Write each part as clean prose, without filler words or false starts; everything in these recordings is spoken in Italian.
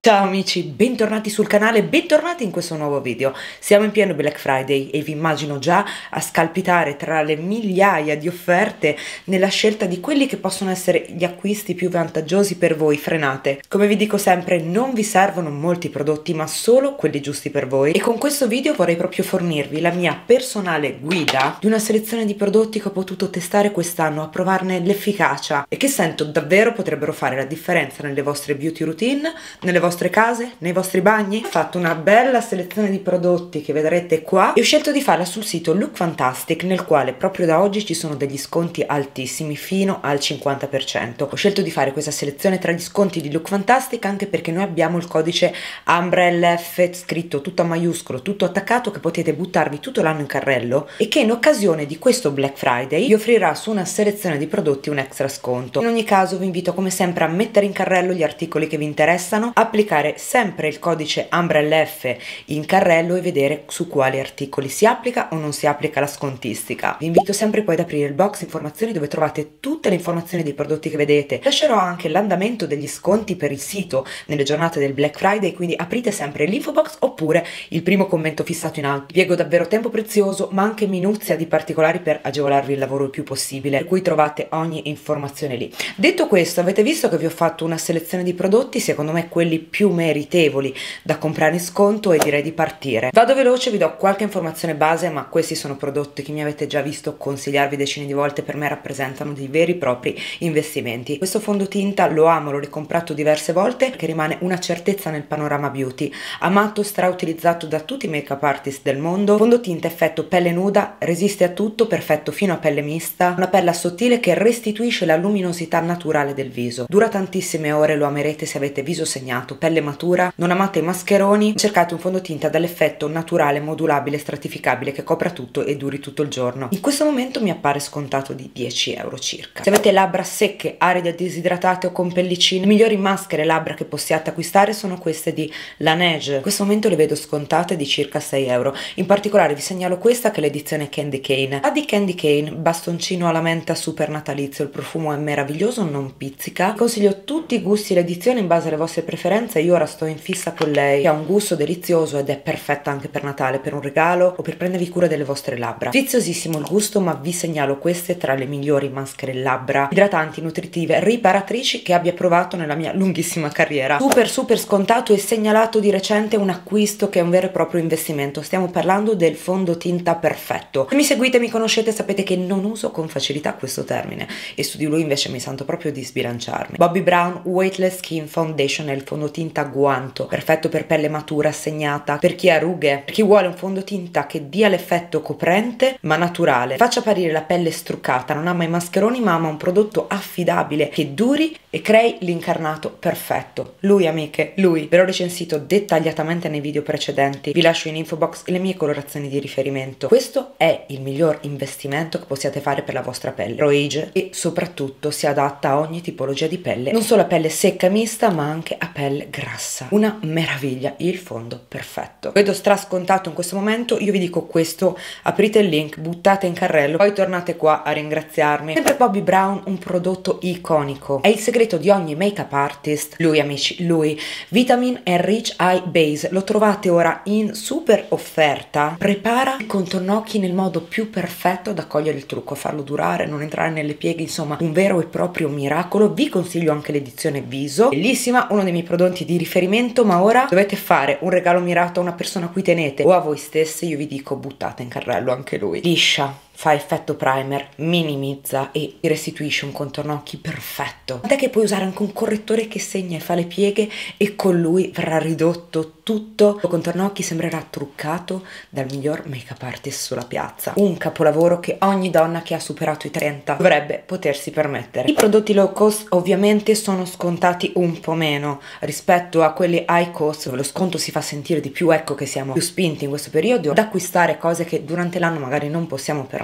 Ciao amici, bentornati sul canale, bentornati in questo nuovo video. Siamo in pieno Black Friday e vi immagino già a scalpitare tra le migliaia di offerte nella scelta di quelli che possono essere gli acquisti più vantaggiosi per voi. Frenate. Come vi dico sempre, non vi servono molti prodotti, ma solo quelli giusti per voi. E con questo video vorrei proprio fornirvi la mia personale guida di una selezione di prodotti che ho potuto testare quest'anno, a provarne l'efficacia e che sento davvero potrebbero fare la differenza nelle vostre beauty routine, nelle vostre case, nei vostri bagni. Ho fatto una bella selezione di prodotti che vedrete qua e ho scelto di farla sul sito Look Fantastic, nel quale proprio da oggi ci sono degli sconti altissimi fino al 50%. Ho scelto di fare questa selezione tra gli sconti di Look Fantastic anche perché noi abbiamo il codice UMBRELLF scritto tutto a maiuscolo, tutto attaccato, che potete buttarvi tutto l'anno in carrello e che in occasione di questo Black Friday vi offrirà su una selezione di prodotti un extra sconto. In ogni caso vi invito come sempre a mettere in carrello gli articoli che vi interessano, applicare sempre il codice UMBRELLF in carrello e vedere su quali articoli si applica o non si applica la scontistica. Vi invito sempre poi ad aprire il box informazioni dove trovate tutte le informazioni dei prodotti che vedete. Lascerò anche l'andamento degli sconti per il sito nelle giornate del Black Friday, quindi aprite sempre l'info box oppure il primo commento fissato in alto. Piego davvero tempo prezioso ma anche minuzia di particolari per agevolarvi il lavoro il più possibile, per cui trovate ogni informazione lì. Detto questo, avete visto che vi ho fatto una selezione di prodotti, secondo me quelli più meritevoli da comprare in sconto, e direi di partire. Vado veloce, vi do qualche informazione base, ma questi sono prodotti che mi avete già visto consigliarvi decine di volte. Per me rappresentano dei veri e propri investimenti. Questo fondotinta lo amo, l'ho ricomprato diverse volte perché rimane una certezza nel panorama beauty, amato, strautilizzato da tutti i make up artist del mondo. Fondotinta effetto pelle nuda, resiste a tutto, perfetto fino a pelle mista, una pelle sottile che restituisce la luminosità naturale del viso. Dura tantissime ore, lo amerete se avete viso segnato, pelle matura, non amate i mascheroni, cercate un fondotinta dall'effetto naturale, modulabile, stratificabile, che copra tutto e duri tutto il giorno. In questo momento mi appare scontato di 10 euro circa. Se avete labbra secche, aride, disidratate o con pellicine, le migliori maschere labbra che possiate acquistare sono queste di Laneige. In questo momento le vedo scontate di circa 6 euro. In particolare vi segnalo questa che è l'edizione Candy Cane. La di Candy Cane, bastoncino alla menta super natalizio, il profumo è meraviglioso, non pizzica. Consiglio tutti i gusti l'edizione in base alle vostre preferenze. Io ora sto in fissa con lei, che ha un gusto delizioso ed è perfetta anche per Natale, per un regalo o per prendervi cura delle vostre labbra. Viziosissimo il gusto, ma vi segnalo queste tra le migliori maschere labbra idratanti, nutritive, riparatrici che abbia provato nella mia lunghissima carriera. Super scontato e segnalato di recente un acquisto che è un vero e proprio investimento. Stiamo parlando del fondotinta perfetto. Se mi seguite, mi conoscete, sapete che non uso con facilità questo termine e su di lui invece mi sento proprio di sbilanciarmi. Bobbi Brown Weightless Skin Foundation è il fondotinta guanto, perfetto per pelle matura, segnata, per chi ha rughe, per chi vuole un fondotinta che dia l'effetto coprente ma naturale, faccia apparire la pelle struccata, non ama i mascheroni ma ama un prodotto affidabile che duri e crei l'incarnato perfetto. Lui amiche, lui. Ve l'ho recensito dettagliatamente nei video precedenti, vi lascio in info box le mie colorazioni di riferimento. Questo è il miglior investimento che possiate fare per la vostra pelle, pro age, e soprattutto si adatta a ogni tipologia di pelle, non solo a pelle secca mista ma anche a pelle grassa. Una meraviglia, il fondo perfetto. Vedo strascontato in questo momento, io vi dico questo, aprite il link, buttate in carrello, poi tornate qua a ringraziarmi. Sempre Bobbi Brown, un prodotto iconico, è il segreto di ogni make up artist. Lui amici, lui, Vitamin Enrich Eye Base, lo trovate ora in super offerta. Prepara il contorno occhi nel modo più perfetto da cogliere il trucco, farlo durare, non entrare nelle pieghe, insomma un vero e proprio miracolo. Vi consiglio anche l'edizione viso, bellissima, uno dei miei prodotti di riferimento, ma ora dovete fare un regalo mirato a una persona a cui tenete o a voi stesse, io vi dico buttate in carrello anche lui. Liscia, fa effetto primer, minimizza e restituisce un contorno occhi perfetto. Tant'è che puoi usare anche un correttore che segna e fa le pieghe e con lui verrà ridotto tutto. Il contorno occhi sembrerà truccato dal miglior make up artist sulla piazza. Un capolavoro che ogni donna che ha superato i 30 dovrebbe potersi permettere. I prodotti low cost ovviamente sono scontati un po' meno rispetto a quelli high cost, dove lo sconto si fa sentire di più. Ecco che siamo più spinti in questo periodo ad acquistare cose che durante l'anno magari non possiamo permettere.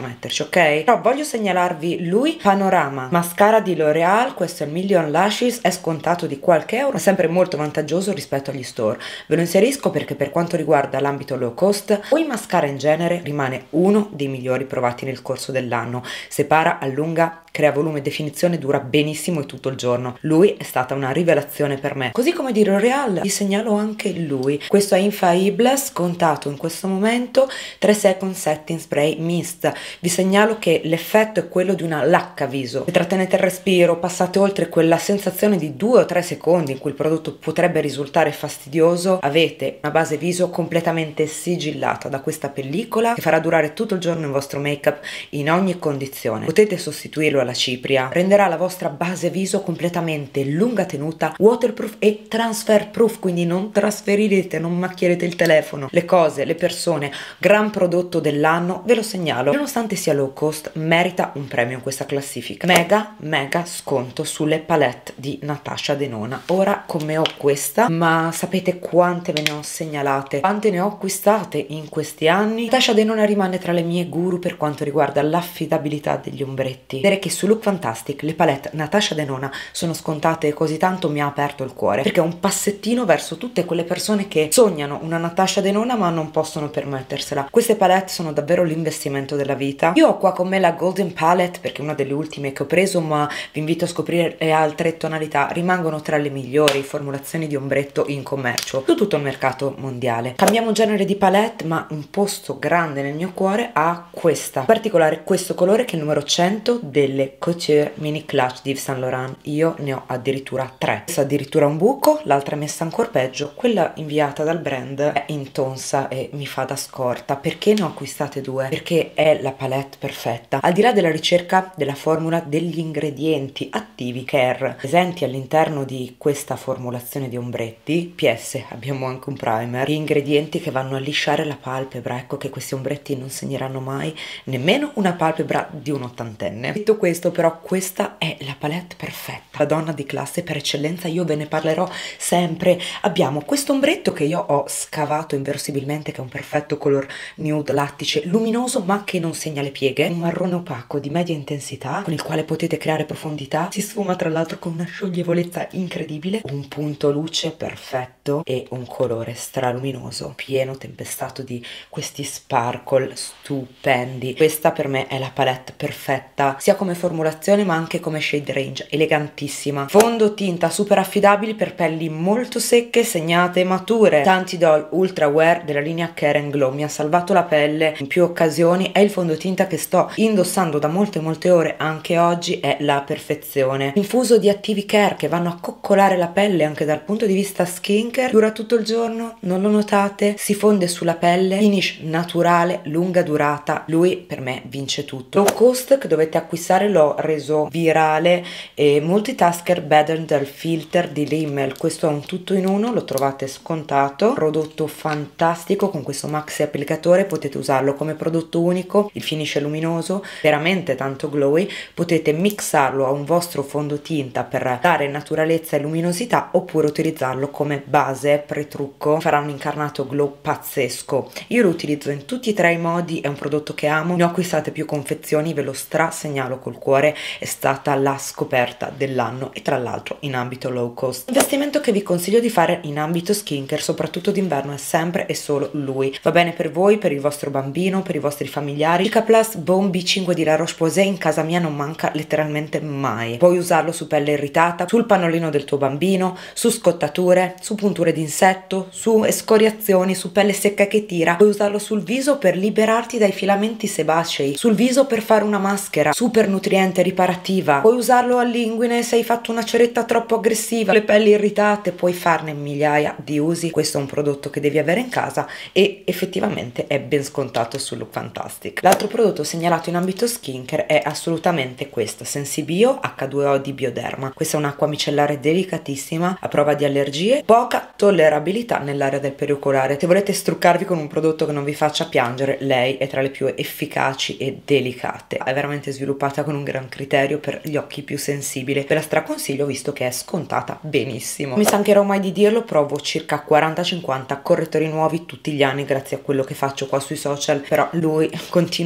metterci, ok? Però voglio segnalarvi lui, Panorama mascara di L'Oreal, questo è il Million Lashes, è scontato di qualche euro, è sempre molto vantaggioso rispetto agli store. Ve lo inserisco perché per quanto riguarda l'ambito low cost o i mascara in genere rimane uno dei migliori provati nel corso dell'anno. Separa, allunga, crea volume e definizione, dura benissimo e tutto il giorno. Lui è stata una rivelazione per me. Così come di L'Oreal vi segnalo anche lui. Questo è Infallible, scontato in questo momento 3 Second Setting Spray Mist. Vi segnalo che l'effetto è quello di una lacca viso. Se trattenete il respiro, passate oltre quella sensazione di 2 o 3 secondi in cui il prodotto potrebbe risultare fastidioso, avete una base viso completamente sigillata da questa pellicola che farà durare tutto il giorno il vostro make-up in ogni condizione. Potete sostituirlo alla cipria, renderà la vostra base viso completamente lunga tenuta, waterproof e transfer proof, quindi non trasferirete, non macchierete il telefono, le cose, le persone. Gran prodotto dell'anno, ve lo segnalo. Nonostante sia low cost, merita un premio in questa classifica. Mega sconto sulle palette di Natasha Denona. Ora come ho questa, ma sapete quante ve ne ho segnalate, quante ne ho acquistate in questi anni? Natasha Denona rimane tra le mie guru per quanto riguarda l'affidabilità degli ombretti. Vedere che su Look Fantastic le palette Natasha Denona sono scontate così tanto mi ha aperto il cuore, perché è un passettino verso tutte quelle persone che sognano una Natasha Denona ma non possono permettersela. Queste palette sono davvero l'investimento della vita. Io ho qua con me la Golden Palette perché è una delle ultime che ho preso, ma vi invito a scoprire le altre tonalità, rimangono tra le migliori formulazioni di ombretto in commercio su tutto il mercato mondiale. Cambiamo genere di palette, ma un posto grande nel mio cuore ha questa, in particolare questo colore che è il numero 100 delle Couture Mini Clutch di Yves Saint Laurent. Io ne ho addirittura 3, questa addirittura un buco, l'altra è messa ancora peggio, quella inviata dal brand è intonsa e mi fa da scorta. Perché ne ho acquistate 2? Perché è la palette perfetta, al di là della ricerca della formula degli ingredienti attivi care presenti all'interno di questa formulazione di ombretti. PS, abbiamo anche un primer, gli ingredienti che vanno a lisciare la palpebra. Ecco che questi ombretti non segneranno mai nemmeno una palpebra di un ottantenne. Detto questo, però, questa è la palette perfetta, la donna di classe per eccellenza, io ve ne parlerò sempre. Abbiamo questo ombretto che io ho scavato inverosimilmente, che è un perfetto color nude lattice luminoso ma che non segna le pieghe, un marrone opaco di media intensità con il quale potete creare profondità, si sfuma tra l'altro con una scioglievolezza incredibile, un punto luce perfetto e un colore straluminoso pieno tempestato di questi sparkle stupendi. Questa per me è la palette perfetta sia come formulazione ma anche come shade range, elegantissima. Fondotinta super affidabili per pelli molto secche, segnate, mature. Tantidol Ultra Wear della linea Care and Glow mi ha salvato la pelle in più occasioni, è il fondotinta che sto indossando da molte ore anche oggi, è la perfezione. Infuso di attivi care che vanno a coccolare la pelle anche dal punto di vista skincare, dura tutto il giorno, non lo notate, si fonde sulla pelle, finish naturale, lunga durata. Lui per me vince tutto. Low cost che dovete acquistare, l'ho reso virale, e Multitasker Better Than Filter di Rimmel, questo è un tutto in uno, lo trovate scontato, prodotto fantastico con questo maxi applicatore, potete usarlo come prodotto unico, il finish è luminoso, veramente tanto glowy, potete mixarlo a un vostro fondotinta per dare naturalezza e luminosità oppure utilizzarlo come base pre-trucco, farà un incarnato glow pazzesco. Io lo utilizzo in tutti e 3 i modi, è un prodotto che amo, ne ho acquistate più confezioni, ve lo segnalo col cuore, è stata la scoperta dell'anno e tra l'altro in ambito low cost. Investimento che vi consiglio di fare in ambito skincare, soprattutto d'inverno, è sempre e solo lui. Va bene per voi, per il vostro bambino, per i vostri familiari. Cicaplast Bone B5 di La Roche-Posay in casa mia non manca letteralmente mai. Puoi usarlo su pelle irritata, sul pannolino del tuo bambino, su scottature, su punture d'insetto, su escoriazioni, su pelle secca che tira. Puoi usarlo sul viso per liberarti dai filamenti sebacei, sul viso per fare una maschera super nutriente riparativa. Puoi usarlo all'inguine se hai fatto una ceretta troppo aggressiva, le pelli irritate, puoi farne migliaia di usi. Questo è un prodotto che devi avere in casa e effettivamente è ben scontato su Look Fantastic. L'altro prodotto segnalato in ambito skincare è assolutamente questo, Sensibio H2O di Bioderma. Questa è un'acqua micellare delicatissima a prova di allergie, poca tollerabilità nell'area del periocolare. Se volete struccarvi con un prodotto che non vi faccia piangere, lei è tra le più efficaci e delicate. È veramente sviluppata con un gran criterio per gli occhi più sensibili. Ve la straconsiglio visto che è scontata benissimo. Non mi stancherò mai di dirlo, provo circa 40-50 correttori nuovi tutti gli anni grazie a quello che faccio qua sui social, però lui continua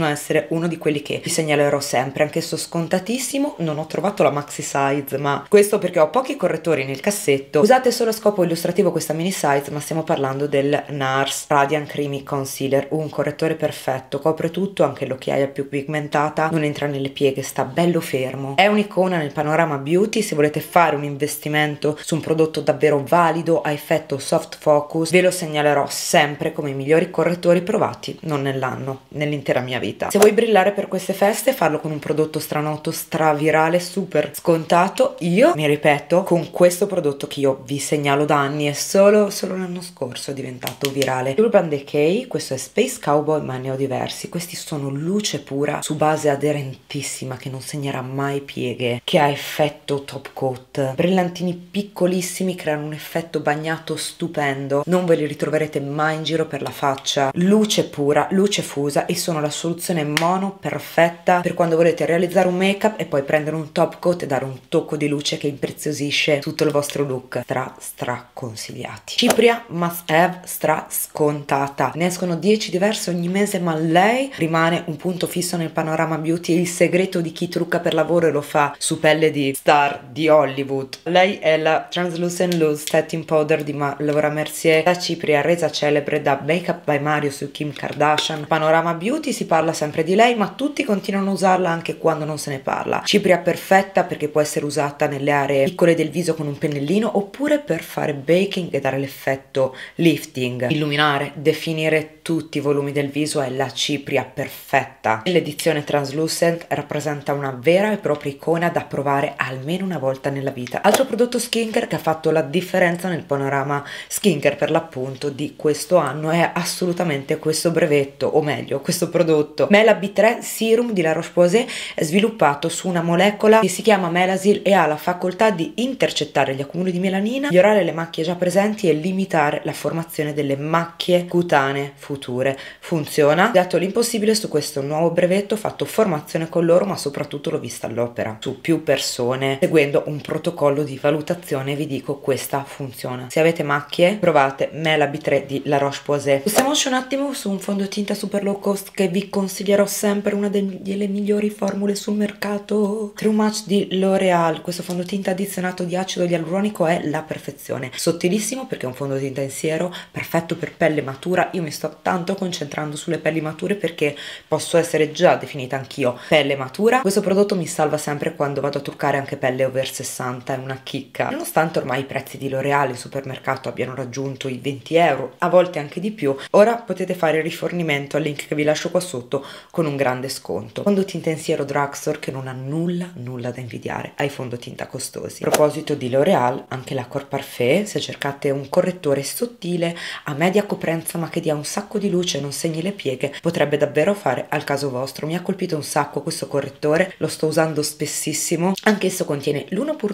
continua a essere uno di quelli che vi segnalerò sempre, anch'esso scontatissimo. Non ho trovato la maxi size, ma questo perché ho pochi correttori nel cassetto. Usate solo a scopo illustrativo questa mini size, ma stiamo parlando del NARS Radiant Creamy Concealer, un correttore perfetto, copre tutto, anche l'occhiaia più pigmentata, non entra nelle pieghe, sta bello fermo. È un'icona nel panorama beauty. Se volete fare un investimento su un prodotto davvero valido a effetto soft focus, ve lo segnalerò sempre come i migliori correttori provati non nell'anno, nell'intera mia vita. Se vuoi brillare per queste feste, farlo con un prodotto stranoto, stravirale, super scontato, io mi ripeto, con questo prodotto che io vi segnalo da anni, e solo l'anno scorso è diventato virale. Urban Decay, questo è Space Cowboy, ma ne ho diversi. Questi sono luce pura su base aderentissima che non segnerà mai pieghe, che ha effetto top coat, brillantini piccolissimi, creano un effetto bagnato stupendo, non ve li ritroverete mai in giro per la faccia. Luce pura, luce fusa, e sono la soluzione mono perfetta per quando volete realizzare un make up e poi prendere un top coat e dare un tocco di luce che impreziosisce tutto il vostro look. Stra consigliati. Cipria must have, stra scontata. Ne escono 10 diverse ogni mese, ma lei rimane un punto fisso nel panorama beauty, il segreto di chi trucca per lavoro e lo fa su pelle di star di Hollywood. Lei è la Translucent Loose Setting Powder di Laura Mercier, la cipria resa celebre da Makeup by Mario su Kim Kardashian. Panorama beauty si parla sempre di lei, ma tutti continuano a usarla anche quando non se ne parla. Cipria perfetta perché può essere usata nelle aree piccole del viso con un pennellino, oppure per fare baking e dare l'effetto lifting, illuminare, definire tutti i volumi del viso. È la cipria perfetta. L'edizione Translucent rappresenta una vera e propria icona da provare almeno una volta nella vita. Altro prodotto skincare che ha fatto la differenza nel panorama skincare per l'appunto di questo anno è assolutamente questo brevetto, o meglio questo prodotto Mela B3 Serum di La Roche-Posay. È sviluppato su una molecola che si chiama Melasil e ha la facoltà di intercettare gli accumuli di melanina, migliorare le macchie già presenti e limitare la formazione delle macchie cutanee future. Funziona. Ho dato l'impossibile su questo nuovo brevetto, ho fatto formazione con loro, ma soprattutto l'ho vista all'opera su più persone seguendo un protocollo di valutazione. Vi dico, questa funziona. Se avete macchie, provate Mela B3 di La Roche-Posay. Passiamoci un attimo su un fondotinta super low cost che vi consiglierò sempre, una delle migliori formule sul mercato, True Match di L'Oreal. Questo fondotinta addizionato di acido ialuronico è la perfezione, sottilissimo perché è un fondotinta in siero, perfetto per pelle matura. Io mi sto tanto concentrando sulle pelli mature perché posso essere già definita anch'io pelle matura. Questo prodotto mi salva sempre quando vado a truccare anche pelle over 60, è una chicca. Nonostante ormai i prezzi di L'Oreal in supermercato abbiano raggiunto i 20 euro, a volte anche di più, ora potete fare rifornimento al link che vi lascio qua sotto con un grande sconto. Fondotinta in siero Drugstore che non ha nulla da invidiare ai fondotinta costosi. A proposito di L'Oreal, anche la Corps Parfait, se cercate un correttore sottile a media coprenza ma che dia un sacco di luce e non segni le pieghe, potrebbe davvero fare al caso vostro. Mi ha colpito un sacco questo correttore, lo sto usando spessissimo. Anch'esso contiene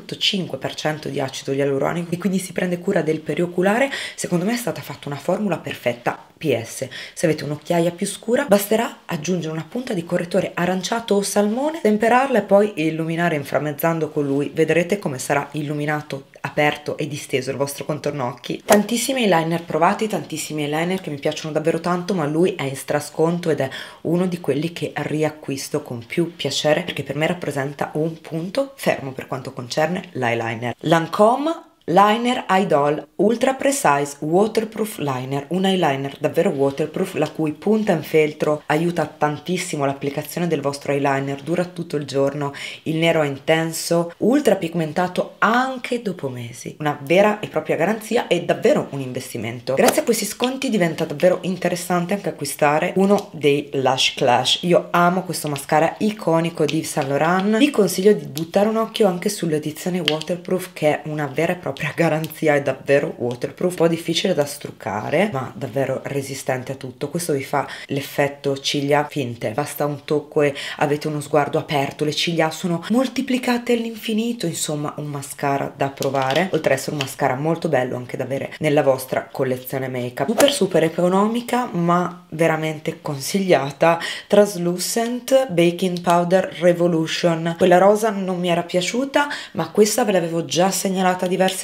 l'1,5% di acido ialuronico e quindi si prende cura del perioculare. Secondo me è stata fatta una formula perfetta. PS, se avete un'occhiaia più scura basterà aggiungere una punta di correttore aranciato o salmone, temperarla e poi illuminare inframmezzando con lui. Vedrete come sarà illuminato, aperto e disteso il vostro contorno occhi. Tantissimi eyeliner provati, tantissimi eyeliner che mi piacciono davvero tanto, ma lui è in strasconto ed è uno di quelli che riacquisto con più piacere perché per me rappresenta un punto fermo per quanto concerne l'eyeliner. Lancôme Liner Idol Ultra Precise Waterproof Liner, un eyeliner davvero waterproof la cui punta in feltro aiuta tantissimo l'applicazione del vostro eyeliner, dura tutto il giorno, il nero è intenso, ultra pigmentato anche dopo mesi, una vera e propria garanzia e davvero un investimento. Grazie a questi sconti diventa davvero interessante anche acquistare uno dei Lash Clash. Io amo questo mascara iconico di Yves Saint Laurent, vi consiglio di buttare un occhio anche sull'edizione waterproof che è una vera e propria garanzia, è davvero waterproof, un po' difficile da struccare ma davvero resistente a tutto. Questo vi fa l'effetto ciglia finte, basta un tocco e avete uno sguardo aperto, le ciglia sono moltiplicate all'infinito. Insomma, un mascara da provare, oltre ad essere un mascara molto bello anche da avere nella vostra collezione make up. Super economica ma veramente consigliata, Translucent Baking Powder Revolution. Quella rosa non mi era piaciuta, ma questa ve l'avevo già segnalata diverse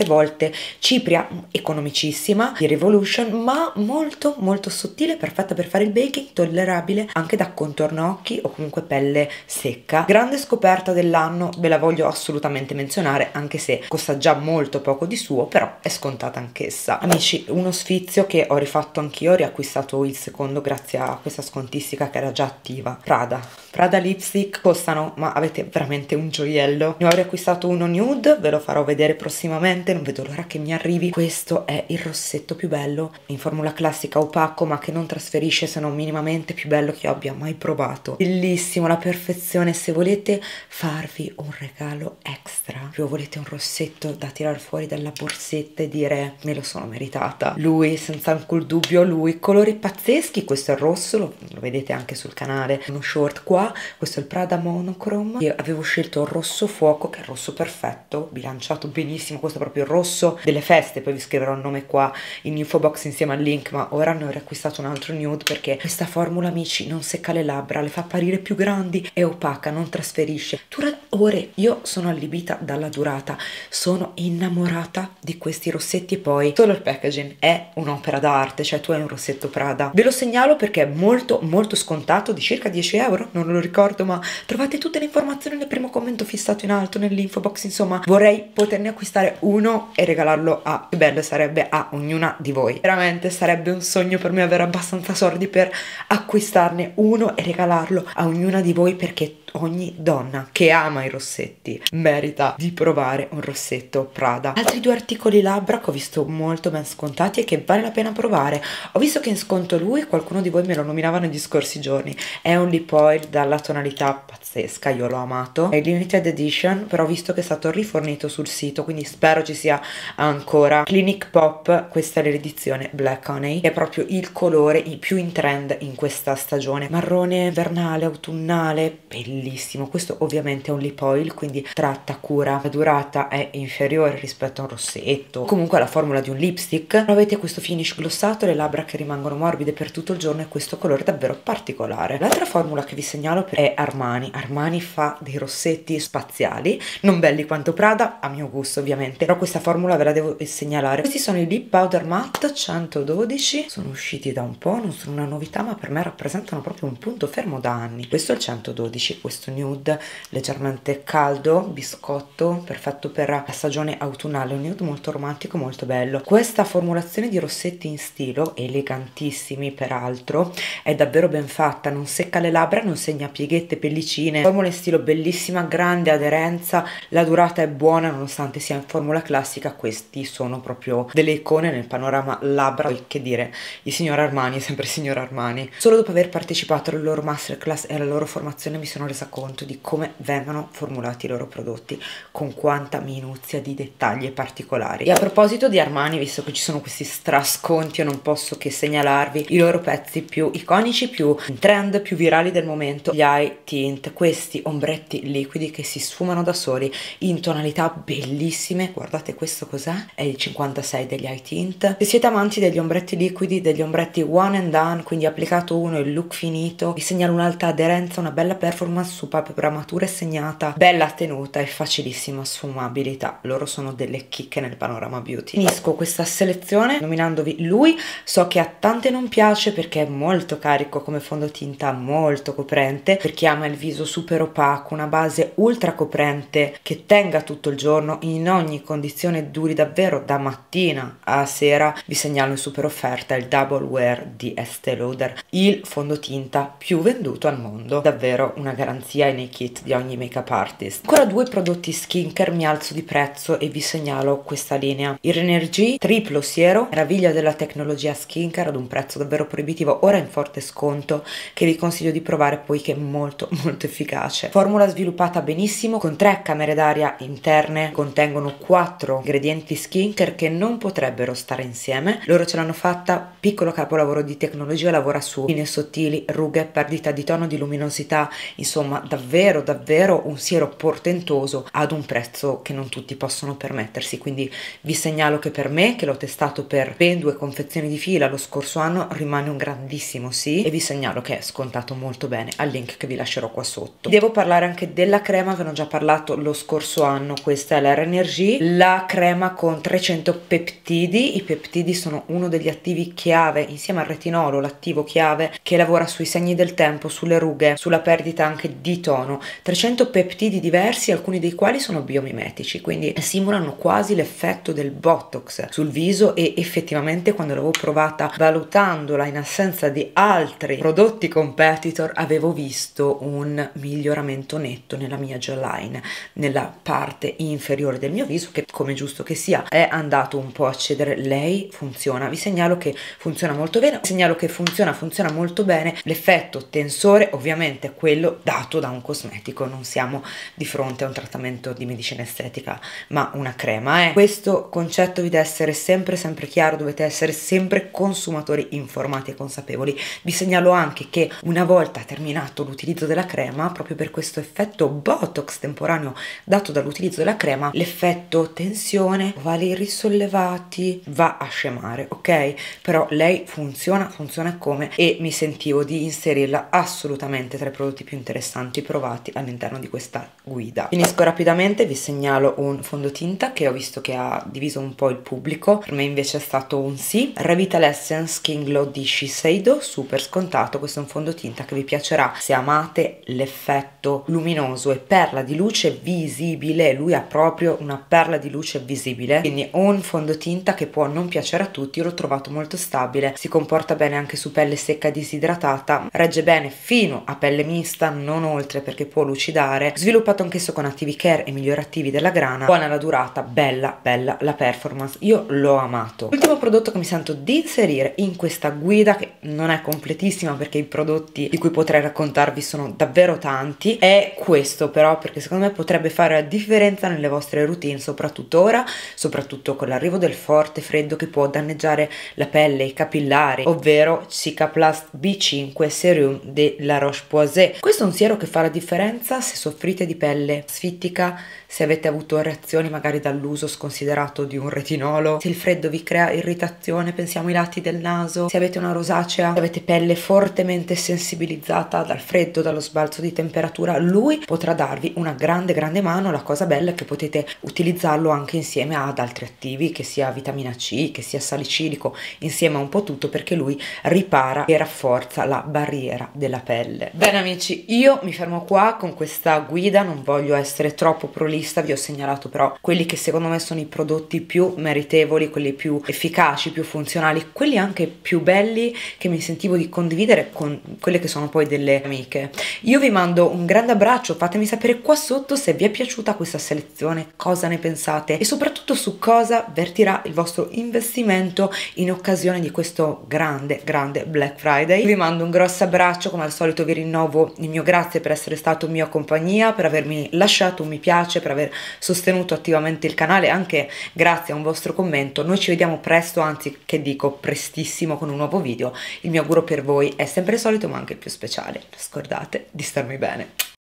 molte volte cipria, economicissima, di Revolution, ma molto molto sottile, perfetta per fare il baking, tollerabile anche da contorno occhi o comunque pelle secca. Grande scoperta dell'anno, ve la voglio assolutamente menzionare, anche se costa già molto poco di suo, però è scontata anch'essa. Amici, uno sfizio che ho rifatto anch'io, ho riacquistato il secondo grazie a questa scontistica che era già attiva. Prada lipstick, costano, ma avete veramente un gioiello. Ne ho riacquistato uno nude, ve lo farò vedere prossimamente, non vedo l'ora che mi arrivi. Questo è il rossetto più bello, in formula classica opaco, ma che non trasferisce se non minimamente, più bello che io abbia mai provato. Bellissimo, la perfezione. Se volete farvi un regalo extra, proprio volete un rossetto da tirare fuori dalla borsetta e dire me lo sono meritata, lui senza alcun dubbio, lui. Colori pazzeschi, questo è il rosso, lo vedete anche sul canale, uno short qua, questo è il Prada Monochrome. Io avevo scelto il rosso fuoco, che è il rosso perfetto, bilanciato benissimo, questo è proprio il rosso delle feste, poi vi scriverò il nome qua in info box insieme al link, ma ora ne ho riacquistato un altro nude perché questa formula, amici, non secca le labbra, le fa apparire più grandi, è opaca, non trasferisce, dura ore. Io sono allibita dalla durata, sono innamorata di questi rossetti. E poi solo il packaging è un'opera d'arte, cioè tu hai un rossetto Prada, ve lo segnalo perché è molto molto scontato, di circa 10 euro, non lo ricordo, ma trovate tutte le informazioni nel primo commento fissato in alto nell'info box. Insomma, vorrei poterne acquistare uno e regalarlo a, che bello sarebbe, a ognuna di voi. Veramente sarebbe un sogno per me avere abbastanza soldi per acquistarne uno e regalarlo a ognuna di voi, perché ogni donna che ama i rossetti merita di provare un rossetto Prada. Altri due articoli labbra che ho visto molto ben scontati e che vale la pena provare. Ho visto che in sconto lui, qualcuno di voi me lo nominava negli scorsi giorni, è un lip oil dalla tonalità pazzesca, io l'ho amato, è limited edition, però ho visto che è stato rifornito sul sito, quindi spero ci sia ancora. Clinic Pop, questa è l'edizione Black Honey, che è proprio il colore più in trend in questa stagione, marrone vernale, autunnale, bellissimo. Questo ovviamente è un lip oil, quindi tratta cura, la durata è inferiore rispetto a un rossetto, comunque la formula di un lipstick. Avete questo finish glossato, le labbra che rimangono morbide per tutto il giorno e questo colore davvero particolare. L'altra formula che vi segnalo è Armani. Armani fa dei rossetti spaziali, non belli quanto Prada, a mio gusto ovviamente, però questa formula ve la devo segnalare. Questi sono i Lip Powder Matte 112, sono usciti da un po', non sono una novità, ma per me rappresentano proprio un punto fermo da anni. Questo è il 112, questo nude leggermente caldo, biscotto, perfetto per la stagione autunnale, un nude molto romantico, molto bello. Questa formulazione di rossetti in stilo, elegantissimi peraltro, è davvero ben fatta, non secca le labbra, non segna pieghette, pellicine, formula in stilo bellissima, grande aderenza, la durata è buona nonostante sia in formula classica. Questi sono proprio delle icone nel panorama labbra, che dire, il signor Armani è sempre il signor Armani. Solo dopo aver partecipato alla loro masterclass e alla loro formazione mi sono resa conto di come vengono formulati i loro prodotti, con quanta minuzia di dettagli e particolari. E a proposito di Armani, visto che ci sono questi strasconti, io non posso che segnalarvi i loro pezzi più iconici, più in trend, più virali del momento, gli eye tint, questi ombretti liquidi che si sfumano da soli in tonalità bellissime. Guardate questo cos'è? È il 56 degli eye tint. Se siete amanti degli ombretti liquidi, degli ombretti one and done, quindi applicato uno e il look finito, vi segnalo un'alta aderenza, una bella performance su palpebra matura e segnata, bella tenuta e facilissima sfumabilità. Loro sono delle chicche nel panorama beauty. Finisco questa selezione nominandovi lui. So che a tante non piace perché è molto carico come fondotinta, molto coprente, per chi ama il viso super opaco, una base ultra coprente che tenga tutto il giorno in ogni condizione, duri davvero da mattina a sera. Vi segnalo in super offerta il Double Wear di Estée Lauder, il fondotinta più venduto al mondo, davvero una garanzia nei kit di ogni makeup artist. Ancora due prodotti skincare, mi alzo di prezzo e vi segnalo questa linea, il Renergie triplo siero, meraviglia della tecnologia skincare ad un prezzo davvero proibitivo, ora in forte sconto, che vi consiglio di provare poiché è molto molto efficace. Formula sviluppata benissimo con 3 camere d'aria interne, contengono 4 ingredienti skincare che non potrebbero stare insieme. Loro ce l'hanno fatta, piccolo capolavoro di tecnologia, lavora su linee sottili, rughe, perdita di tono, di luminosità, insomma insomma davvero davvero un siero portentoso ad un prezzo che non tutti possono permettersi. Quindi vi segnalo che per me, che l'ho testato per ben 2 confezioni di fila lo scorso anno, rimane un grandissimo sì, e vi segnalo che è scontato molto bene al link che vi lascerò qua sotto. Devo parlare anche della crema, ve ne ho già parlato lo scorso anno. Questa è la Renergie, la crema con 300 peptidi. I peptidi sono uno degli attivi chiave insieme al retinolo, l'attivo chiave che lavora sui segni del tempo, sulle rughe, sulla perdita anche di tono. 300 peptidi diversi, alcuni dei quali sono biomimetici, quindi simulano quasi l'effetto del Botox sul viso, e effettivamente quando l'avevo provata valutandola in assenza di altri prodotti competitor avevo visto un miglioramento netto nella mia jawline, nella parte inferiore del mio viso, che come giusto che sia è andato un po' a cedere. Lei funziona, vi segnalo che funziona molto bene, vi segnalo che funziona molto bene. L'effetto tensore ovviamente è quello dato da un cosmetico, non siamo di fronte a un trattamento di medicina estetica ma una crema. Questo concetto vi deve essere sempre chiaro, dovete essere sempre consumatori informati e consapevoli. Vi segnalo anche che una volta terminato l'utilizzo della crema, proprio per questo effetto Botox temporaneo dato dall'utilizzo della crema, l'effetto tensione, ovali risollevati va a scemare, ok? Però lei funziona come, e mi sentivo di inserirla assolutamente tra i prodotti più interessanti provati all'interno di questa guida. Finisco rapidamente, vi segnalo un fondotinta che ho visto che ha diviso un po' il pubblico, per me invece è stato un sì. Revitalescence Skin Glow di Shiseido, super scontato. Questo è un fondotinta che vi piacerà se amate l'effetto luminoso e perla di luce visibile. Lui ha proprio una perla di luce visibile, quindi un fondotinta che può non piacere a tutti. Io l'ho trovato molto stabile, si comporta bene anche su pelle secca disidratata, regge bene fino a pelle mista, non oltre, perché può lucidare, sviluppato anch'esso con attivi care e migliorativi della grana, buona la durata, bella la performance, io l'ho amato. L'ultimo prodotto che mi sento di inserire in questa guida, che non è completissima perché i prodotti di cui potrei raccontarvi sono davvero tanti, è questo però, perché secondo me potrebbe fare la differenza nelle vostre routine, soprattutto ora, soprattutto con l'arrivo del forte freddo che può danneggiare la pelle, i capillari, ovvero Cicaplast B5 Serum della Roche-Posay. Questo è un siero che fa la differenza se soffrite di pelle asfittica, se avete avuto reazioni magari dall'uso sconsiderato di un retinolo, se il freddo vi crea irritazione, pensiamo ai lati del naso, se avete una rosacea, se avete pelle fortemente sensibilizzata dal freddo, dallo sbalzo di temperatura, lui potrà darvi una grande mano. La cosa bella è che potete utilizzarlo anche insieme ad altri attivi, che sia vitamina C, che sia salicilico, insieme a un po' tutto, perché lui ripara e rafforza la barriera della pelle. Bene amici, io mi fermo qua con questa guida, non voglio essere troppo prolissa, vi ho segnalato però quelli che secondo me sono i prodotti più meritevoli, quelli più efficaci, più funzionali, quelli anche più belli che mi sentivo di condividere con quelle che sono poi delle amiche. Io vi mando un grande abbraccio, fatemi sapere qua sotto se vi è piaciuta questa selezione, cosa ne pensate e soprattutto su cosa vertirà il vostro investimento in occasione di questo grande Black Friday. Vi mando un grosso abbraccio, come al solito vi rinnovo il mio grazie per essere stato in mia compagnia, per avermi lasciato un mi piace, per aver sostenuto attivamente il canale, anche grazie a un vostro commento. Noi ci vediamo presto, anzi che dico prestissimo, con un nuovo video. Il mio augurio per voi è sempre il solito ma anche il più speciale, non scordate di starmi bene.